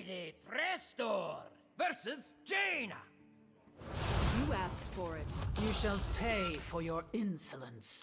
Lady Prestor versus Jaina. You asked for it. You shall pay for your insolence.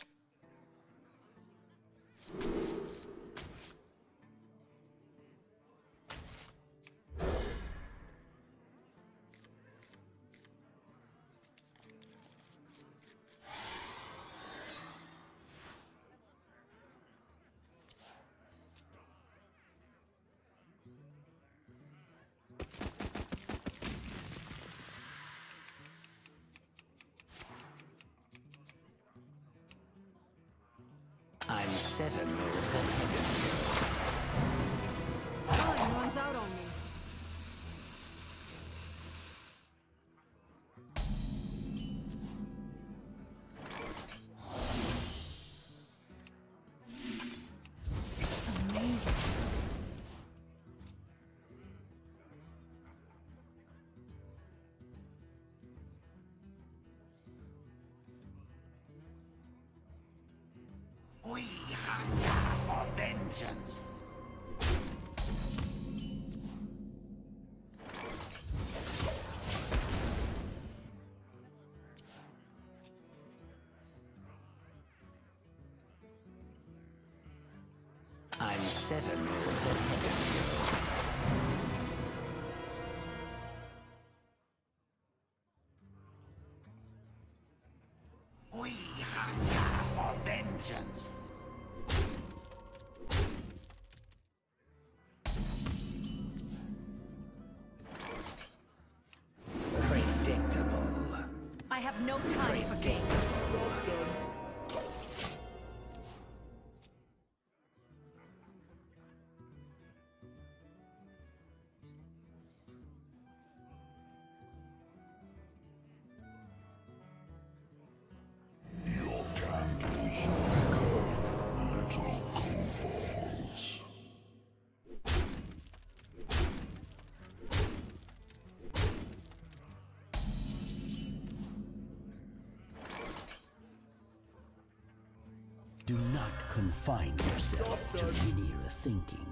I'm 7 moves ahead of Time runs out on me. Amazing. We hunger for vengeance. I'm 7 moves ahead of you. We hunger for vengeance. Predictable. I have no time for games. Your candles flicker, little kobolds. Do not confine yourself to linear thinking.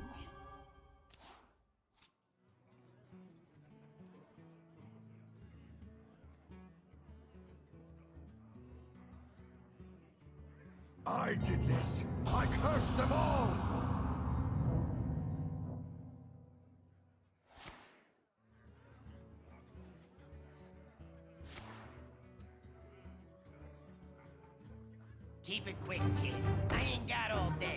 I did this. I cursed them all. Keep it quick, kid. I ain't got all day.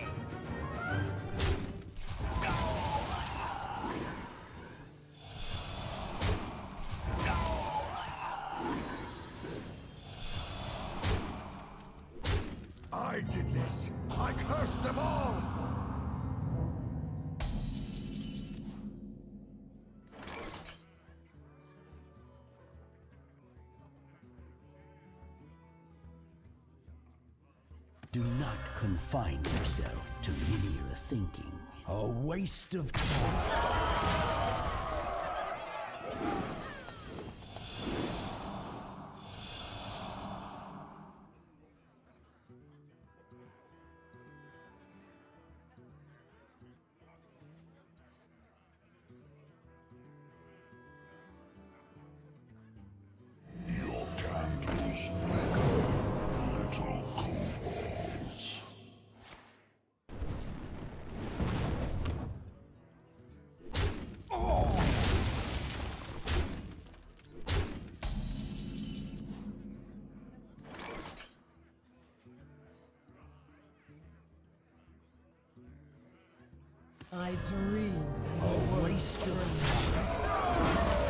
I did this. I cursed them all. Do not confine yourself to linear thinking. A waste of time. Your candles flicker, little kobolds. I dream. A waste of time.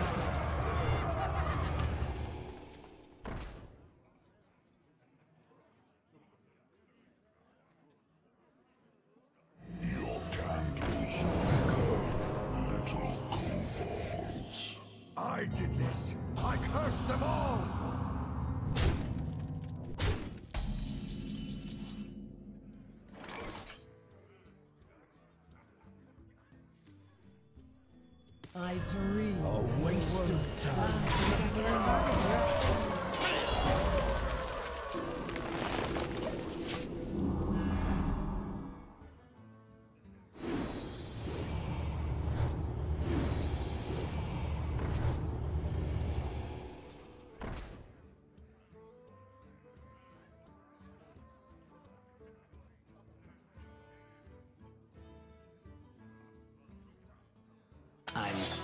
Your candles flicker, little kobolds. I did this. I cursed them all. I dream. A waste of time.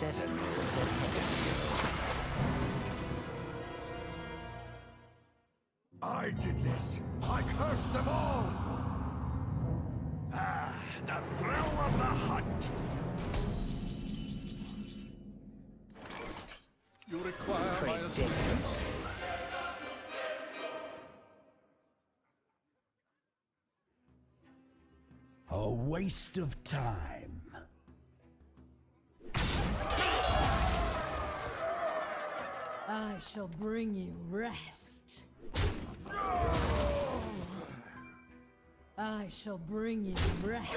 7 moves ahead of you. I did this. I cursed them all. Ah, the thrill of the hunt. You require my assistance. Predictable. A waste of time. I shall bring you rest. I shall bring you rest.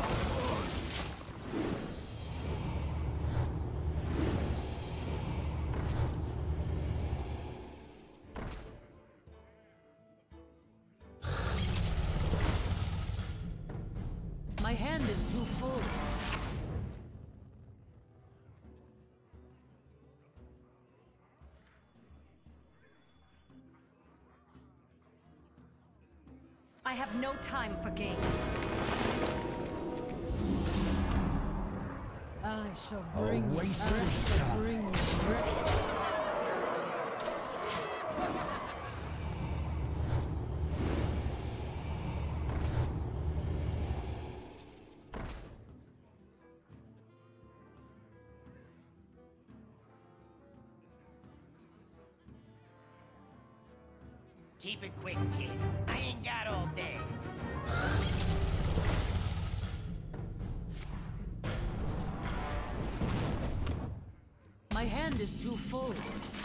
My hand is too full. I have no time for games. I shall bring you waste rest. of I shall time. bring you rest. Keep it quick, kid. I ain't got all day. My hand is too full.